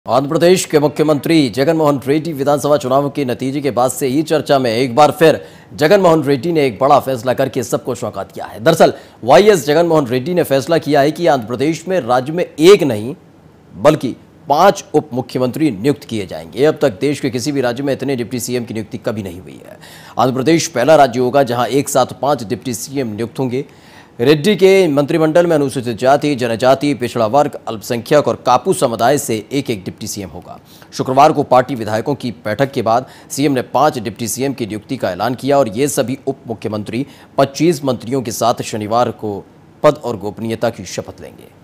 आंध्र प्रदेश के मुख्यमंत्री जगन मोहन रेड्डी विधानसभा चुनाव के नतीजे के बाद से ही चर्चा में एक बार फिर जगन मोहन रेड्डी ने एक बड़ा फैसला करके सबको चौंका दिया है। दरअसल वाईएस जगन मोहन रेड्डी ने फैसला किया है कि आंध्र प्रदेश में राज्य में एक नहीं बल्कि 5 उप मुख्यमंत्री नियुक्त किए जाएंगे। अब तक देश के किसी भी राज्य में इतने डिप्टी सीएम की नियुक्ति कभी नहीं हुई है। आंध्र प्रदेश पहला राज्य होगा जहां एक साथ 5 डिप्टी सीएम नियुक्त होंगे। रेड्डी के मंत्रिमंडल में अनुसूचित जाति, जनजाति, पिछड़ा वर्ग, अल्पसंख्यक और कापू समुदाय से एक एक डिप्टी सीएम होगा। शुक्रवार को पार्टी विधायकों की बैठक के बाद सीएम ने 5 डिप्टी सीएम की नियुक्ति का ऐलान किया और ये सभी उप मुख्यमंत्री 25 मंत्रियों के साथ शनिवार को पद और गोपनीयता की शपथ लेंगे।